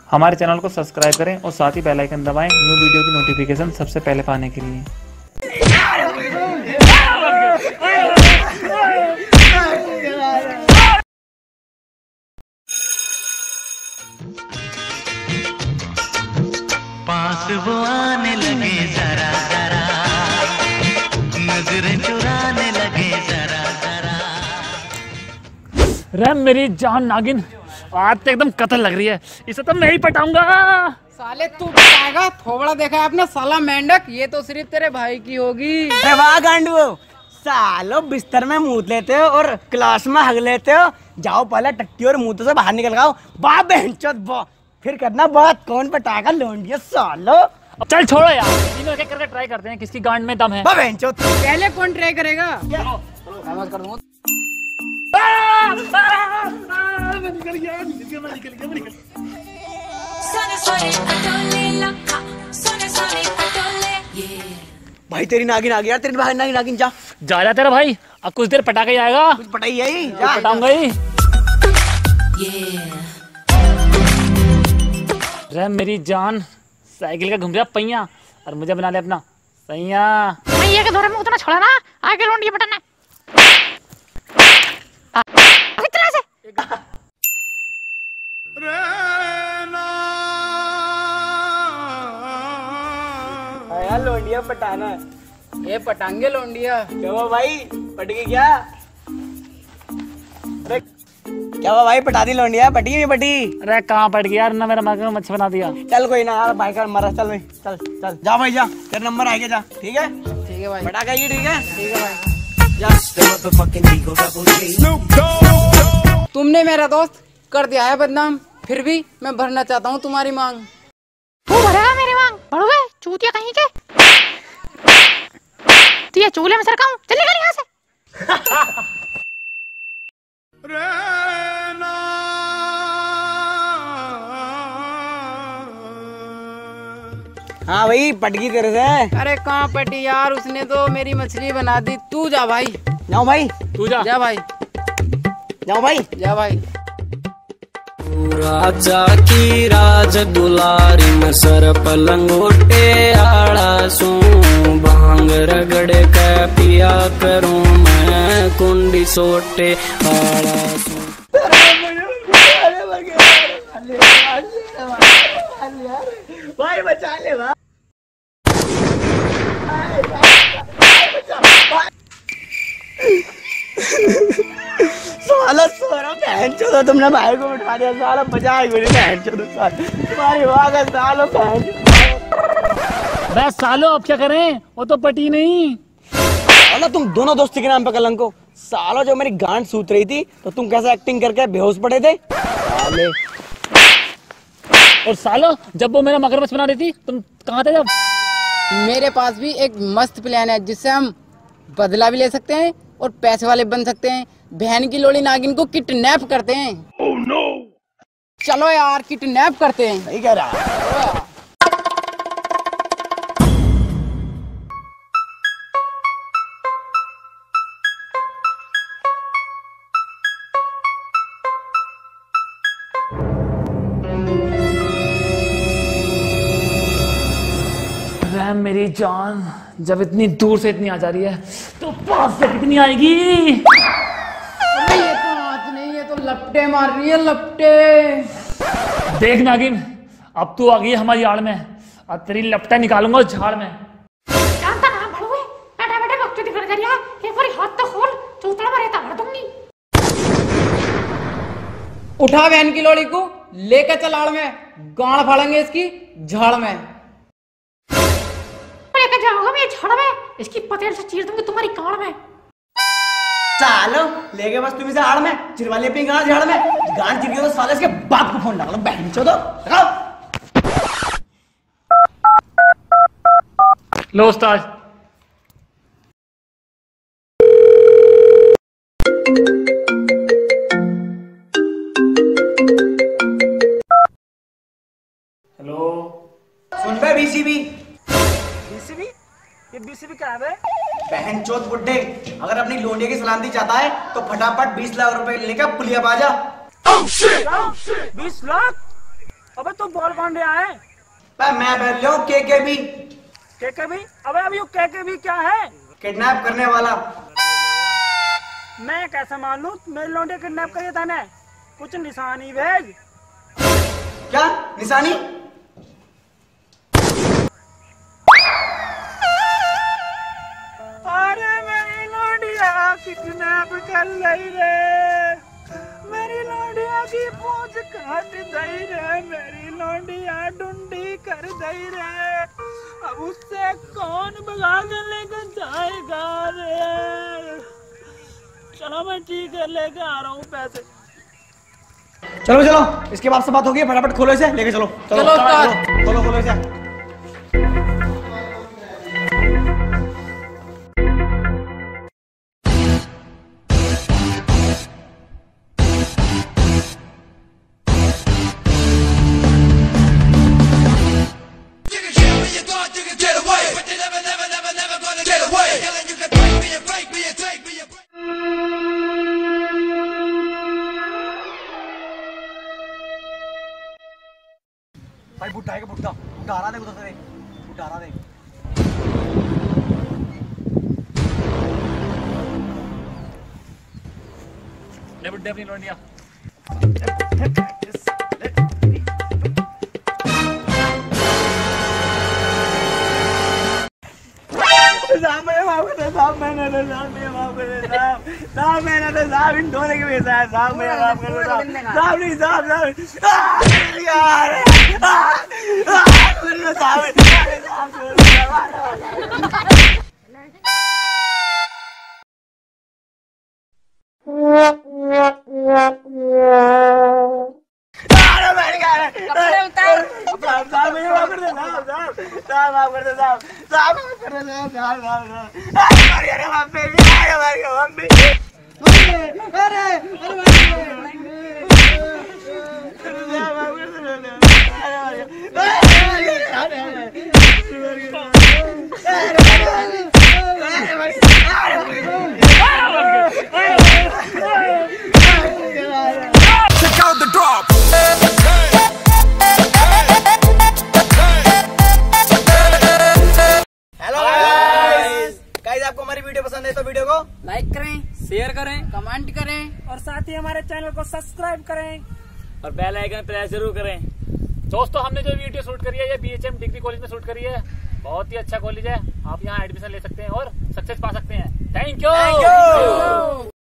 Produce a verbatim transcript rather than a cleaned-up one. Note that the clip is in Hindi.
हमारे चैनल को सब्सक्राइब करें और साथ ही बेल आइकन दबाएं न्यू वीडियो की नोटिफिकेशन सबसे पहले पाने के लिए। पास वो आने लगे जरा जरा, नजरें चुराने लगे जरा जरा। रे मेरी जान नागिन, आज तो एकदम कत्ल लग रही है, इसे तो मैं ही पटाऊंगा। साले तू पटाएगा? थोबड़ा देखा है आपने साला मेंढक, ये तो सिर्फ तेरे भाई की होगी। वाह गांडू, सालो बिस्तर में मूत लेते हो और क्लास में हग लेते हो। जाओ पहले टट्टी और मूतों से बाहर निकल आओ। बा बहनचोद बा, फिर करना बात कौन पटाएगा लोंडिया सालो। चल छोड़ो यार, तीनों एक एक करके ट्राई करते हैं किसकी गांड में दम है। बा बहनचोद, पहले कौन ट्राई करेगा? समझ कर दूंगा। भाई तेरी नागिन आ गई यार, तेरी भाई नागिन नागिन जा जा जा तेरा भाई, अब कुछ देर पटा के जाएगा। कुछ पटाई है ही, पटाऊंगा ही। रे मेरी जान, साइकिल का घूम गया पहिया और मुझे बना ले अपना सैया। ये के दौरे में उतना छोड़ा ना, आगे लोंडी बटन इतना से यार लोंडिया पटाना। ये पटांगे लोंडिया। क्या हुआ भाई, पट गई क्या? अरे क्या हुआ भाई, पटा दी लोंडिया? पटी नहीं पटी? अरे कहाँ पट गया यार, ना मेरा मगर मच्छी बना दिया। चल कोई ना यार, भाई का मरा। चल भाई चल चल जा भाई जा, तेरा नंबर आएगा जा। ठीक है ठीक है भाई, पटा गई। ठीक है ठीक है भाई। जा। तुमने मेरा दोस्त कर दिया है बदनाम, फिर भी मैं भरना चाहता हूँ तुम्हारी मांग। तू भरेगा मेरी मांग? भरोगे चूतिया कहीं के? तो ये चूल्हे में सरकाऊं? चल निकल यहाँ से। हाँ भाई पट गई तेरे से। अरे कहाँ पटी यार, उसने तो मेरी मछली बना दी। तू जा भाई। जाओ भाई, तू जा जा भाई, जाओ भाई, जा भाई। राजा की राज दुलारी में सर पलंगोटे आड़ा सू, भांग रगड़े के पिया करूं मैं कुंडी सोटे आड़ा सू। भाई बचा ले भाई। साला सोरा बहन चोदो, तुमने भाई को बिठा दिया। साला बचा ही मेरी बहन चोदो, तुम्हारी वाह का सालो बहन। बस सालो अब क्या करें, वो तो पटी नहीं। साला तुम दोनों दोस्ती के नाम पे कलंक हो। सालो जो मेरी गांड सूत रही थी तो तुम कैसे एक्टिंग करके बेहोश पड़े थे साले। और सालो जब वो मेरा मगरमच्छ बना रही थी तुम कहाँ थे जब? मेरे पास भी एक मस्त प्लान है जिससे हम बदला भी ले सकते हैं और पैसे वाले बन सकते हैं। बहन की लोड़ी नागिन को किडनैप करते हैं। oh, no! चलो यार किडनैप करते हैं। सही कह रहा। मेरी जान, जब इतनी दूर से इतनी आ जा रही है तो पास से कितनी आएगी? अरे ये तो हाथ नहीं, ये तो लपटे मार रही है, लपटे। देख नागिन, अब तू आ गई है हमारी आड़ में, अब तेरी लपटा निकालूंगा उस झाड़ में। जानता ना भड़ोए, बैठा बैठा बकचोदी कर रही है। एक बार हाथ तो खोल, चूतड़ा में रहता भर दूंगी। उठा बहन की लोड़ी को, लेकर चल आड़ में, गाड़ फाड़ेंगे इसकी झाड़ में। लेकर जाऊंगा मैं झाड़ में, इसकी पतेल से चीर दूंगी तुम्हारी गाड़ में। सालो लेके बस तुम इसे आड़ में चिरवा ले, गाड़ झाड़ में गांड चिर गई तो साले इसके बाप को फोन लगा लो। बहन चोदो लगाओ। लो उस्ताद। हेलो, सुन बे बीसीबी। बीसीबी? ये बीसीबी क्या है बे? बहन चोद बुड्ढे, अगर अपनी लोंडिया की सलामती चाहता है तो फटाफट बीस लाख रुपए लेकर पुलिया बाजा। बीस लाख? अबे तू बोल कौन रहा है? मैं बोल रहा हूँ के के भी। के के भी? अबे अभी के के भी क्या है? किडनैप करने वाला। मैं कैसे मान लूं? मेरे लौंडे किडनैप करिए थाने, कुछ निशानी भेज। क्या निशानी? अरे मेरी लौंडिया किडनैप कर लई रे, मेरी लौंडिया की पूंछ काट दई रे, मेरी लौंडिया डुंडी कर दई रे, अब उससे कौन भगा के लेकर जाएगा रे? चलो मैं ठीक है लेके आ रहा हूँ पैसे। चलो चलो, इसके बाद से बात होगी, फटाफट खोलो इसे, लेके चलो। चलो चलो, चलो, खोलो खोलो इसे। भाई बुड्ढा है, बुड्ढा बुड्ढा आ रहा, देख उधर से, बुड्ढा आ रहा, देख। ले बुड्ढे अपनी लौंडिया। साहब मैंने माफ कर दे, साहब मैंने तो साहब मैंने माफ कर दे, साहब साहब मैंने तो साहब इन धोने के पैसा है, साहब मैंने माफ कर दे, साहब साहब नहीं साहब साहब यार साहब कपड़े उतार। साहब साहब मुझे माफ कर दे, साहब साहब साहब माफ कर दे, साहब साहब माफ कर दे, साहब साहब साहब साहब मार गया माफ कर दिया, मार गया माफ कर दिया। अरे check out the drop. Hello guys, guys आपको हमारी वीडियो पसंद है तो वीडियो को लाइक करें, शेयर करें कमेंट करें और साथ ही हमारे चैनल को सब्सक्राइब करें और बेल आइकन प्रेस जरूर करें। दोस्तों हमने जो वीडियो शूट करी है ये बीएचएम डिग्री कॉलेज में शूट करी है, बहुत ही अच्छा कॉलेज है, आप यहाँ एडमिशन ले सकते हैं और सक्सेस पा सकते हैं। Thank you.